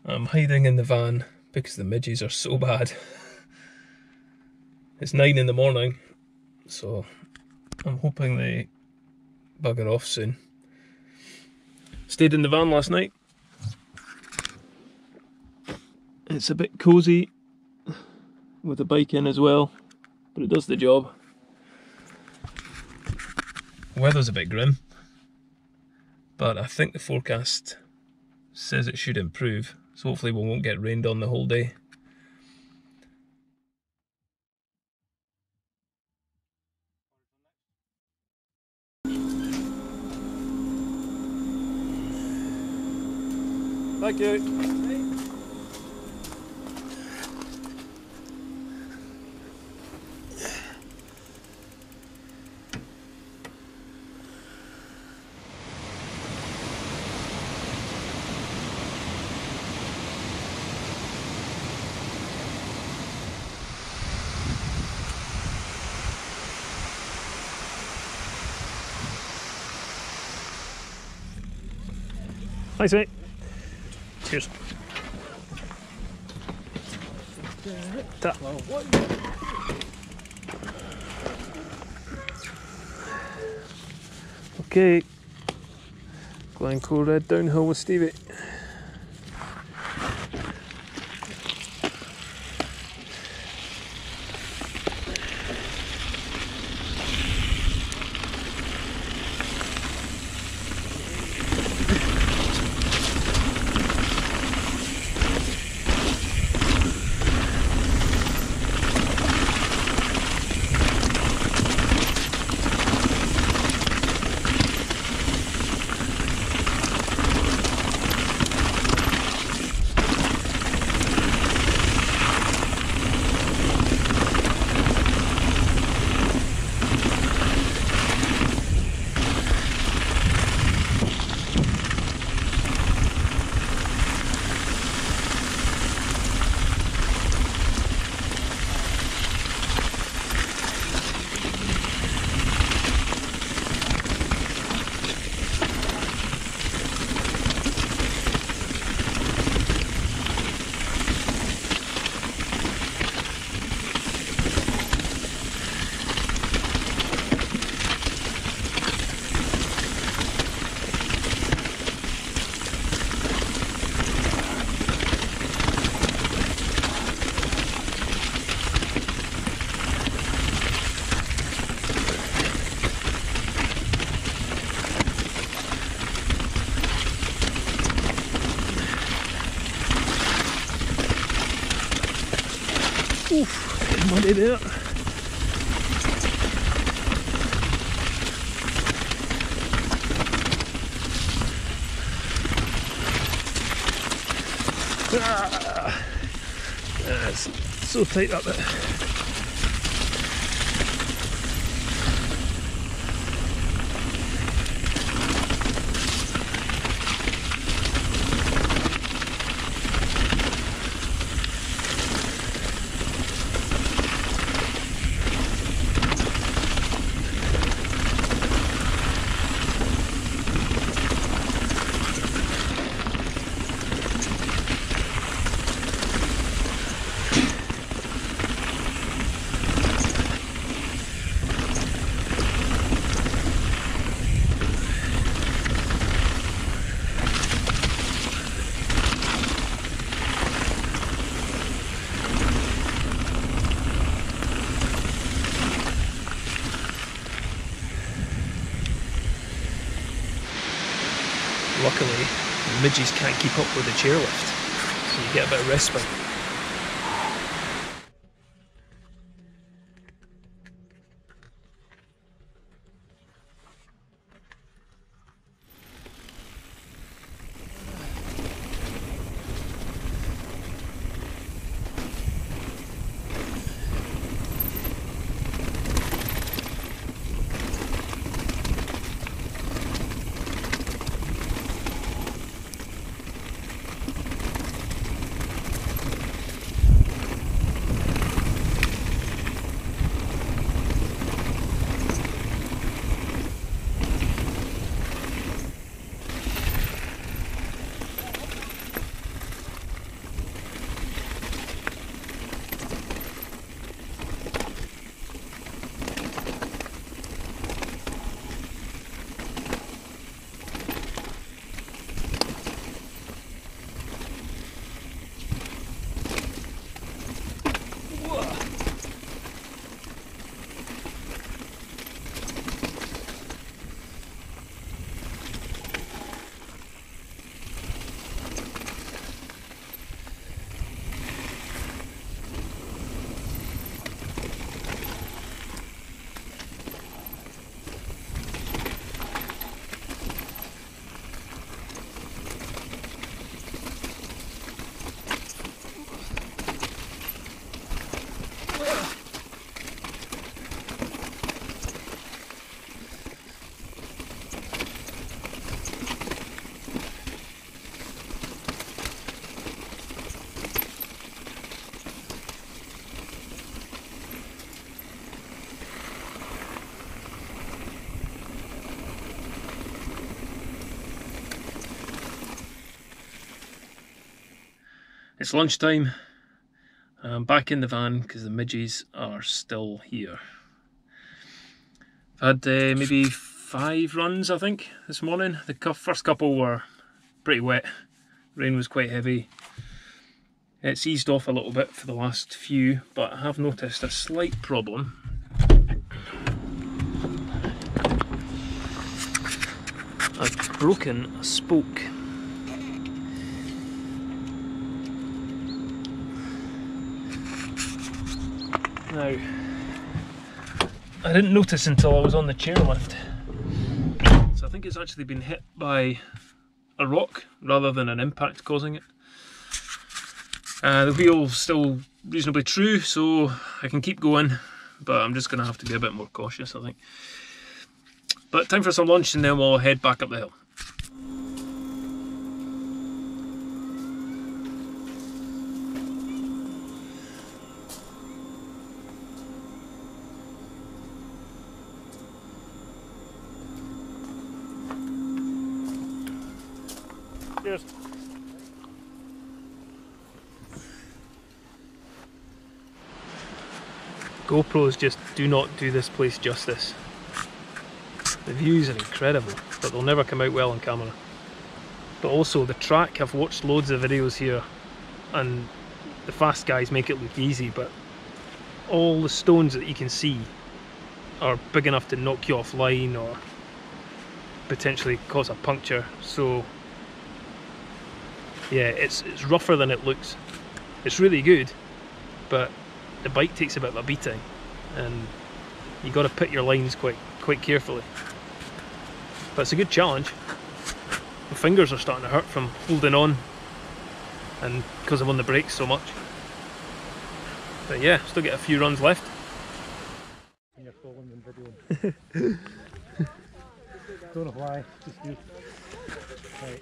I'm hiding in the van because the midges are so bad. It's 9 in the morning, so I'm hoping they bugger off soon. Stayed in the van last night. It's a bit cosy with the bike in as well, but it does the job. Weather's a bit grim, but I think the forecast says it should improve, so hopefully we won't get rained on the whole day. Thank you. Thanks, mate. Cheers. Ta. Okay, Glencoe Red downhill with Stevie. Oof, getting muddy there. It's so tight up there. Luckily, the midges can't keep up with the chairlift, so you get a bit of respite. It's lunchtime. I'm back in the van because the midges are still here. I've had maybe 5 runs, I think, this morning. The first couple were pretty wet. Rain was quite heavy. It's eased off a little bit for the last few, but I have noticed a slight problem. I've broken a spoke. Now, I didn't notice until I was on the chairlift. So I think it's actually been hit by a rock rather than an impact causing it. The wheel's still reasonably true, so I can keep going, but I'm just going to have to be a bit more cautious, I think. But time for some lunch and then we'll head back up the hill. Cheers. GoPros just do not do this place justice. The views are incredible, but they'll never come out well on camera. But also the track, I've watched loads of videos here and the fast guys make it look easy, but all the stones that you can see are big enough to knock you offline or potentially cause a puncture. So yeah, it's rougher than it looks. It's really good, but the bike takes a bit of a beating and you got to put your lines quite carefully. But it's a good challenge. My fingers are starting to hurt from holding on and because I'm on the brakes so much. But yeah, still get a few runs left. And you're filming and videoing. Don't know why, just me. Right.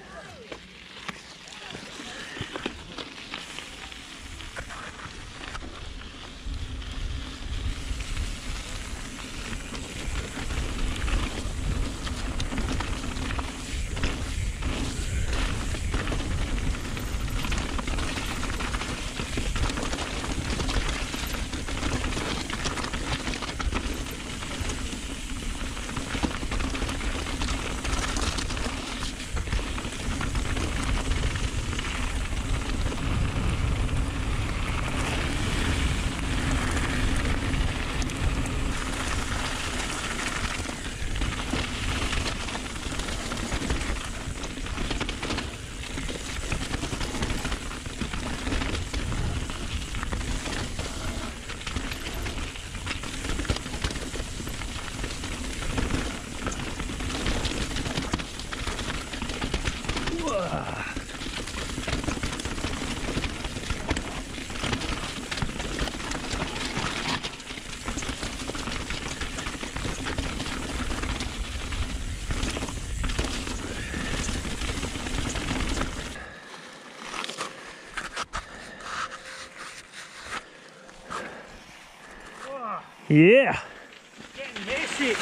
Yeah! Getting messy!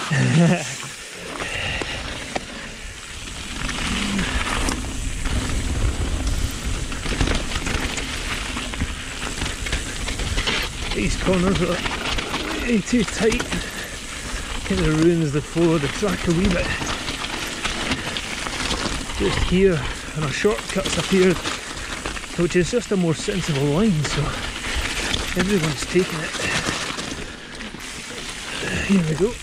These corners are way too tight. Kind of ruins the flow of the track a wee bit. Just here, and a shortcut's appeared, which is just a more sensible line, so everyone's taking it. Here we go.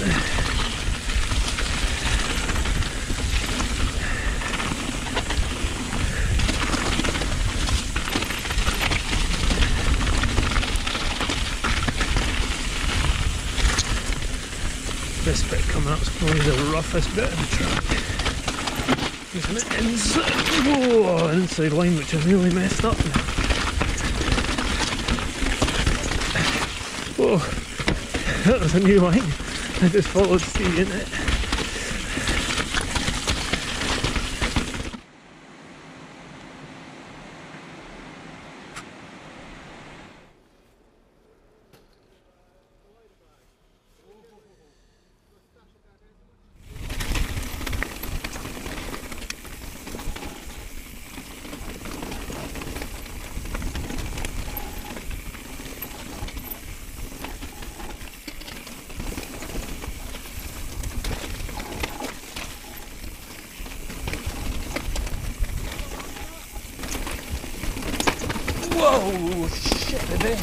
This bit coming up is probably the roughest bit of the track. There's an inside line which is really messed up. Whoa. That was a new line. I just followed Steve in it. Whoa, shit, baby.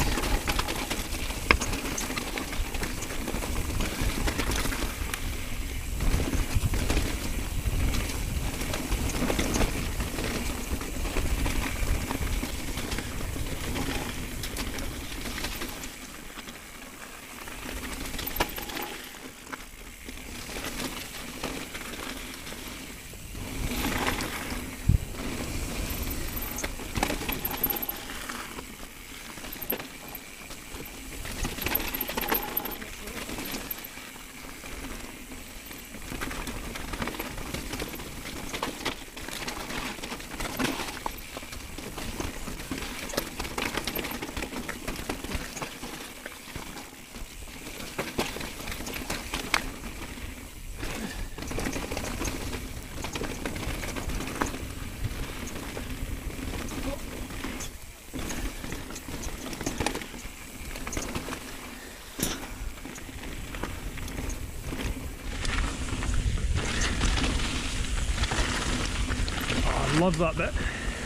I love that bit.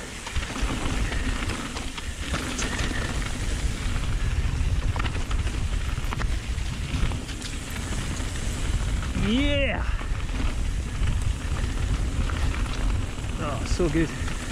Yeah! Oh, so good.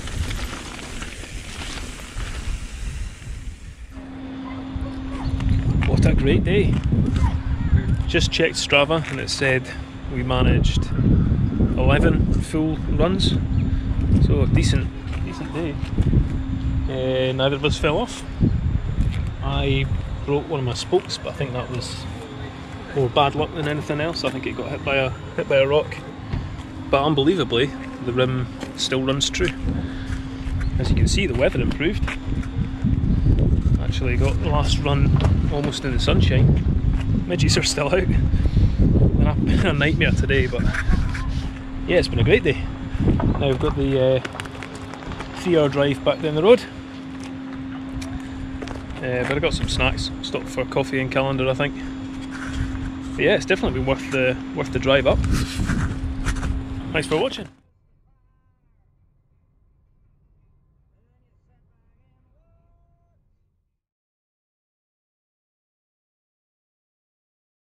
What a great day. Just checked Strava and it said we managed 11 full runs. So decent day. Neither of us fell off. I broke one of my spokes, but I think that was more bad luck than anything else. I think it got hit by a rock. But unbelievably, the rim still runs true. As you can see, the weather improved. Actually got the last run almost in the sunshine. Midges are still out. It's been a nightmare today, but yeah, it's been a great day. Now we've got the 3-hour drive back down the road. But I got some snacks. Stopped for coffee and calendar, I think. But yeah, it's definitely been worth the drive up. Thanks for watching.